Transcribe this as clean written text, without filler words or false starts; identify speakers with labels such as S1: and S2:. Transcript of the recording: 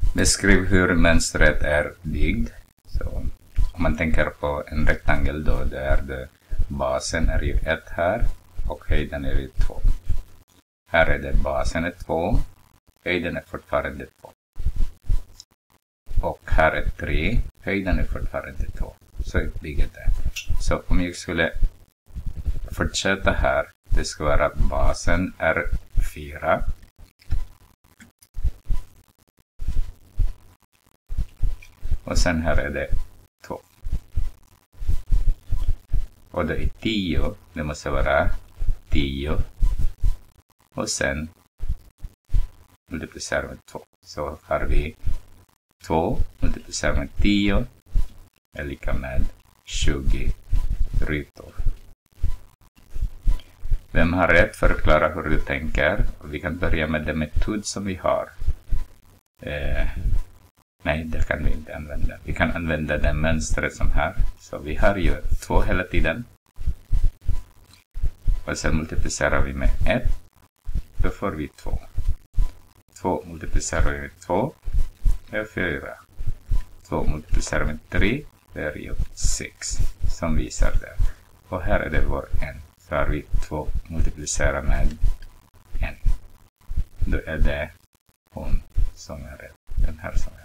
S1: Beskriv hur mönstret är byggd. Så om man tänker på en rektangel då är det basen är ju 1 här och höjden är ju 2. Här är det basen är 2, höjden är fortfarande 2. Och här är 3, höjden är fortfarande 2. Så uppbygget är. Så om jag skulle fortsätta här, det ska vara basen är 4. Och sen här är det 2. Och det är 10, det måste vara 10. Och sen multiplicerar med 2. Så har vi 2 multiplicerar med 10 är lika med 20 rutor. Vem har rätt? Förklara hur du tänker. Vi kan börja med den metod som vi har. Nej, det kan vi inte använda. Vi kan använda det mönstret som här. Så vi har ju 2 hela tiden. Och sen multiplicerar vi med 1. Då får vi 2. 2 multiplicerar vi med 2. Det är 4. 2 multiplicerar med 3. Det är ju 6. Som visar där. Och här är det vår 1. Så har vi 2 multiplicerar med 1. Då är det hon som är rätt. Den här som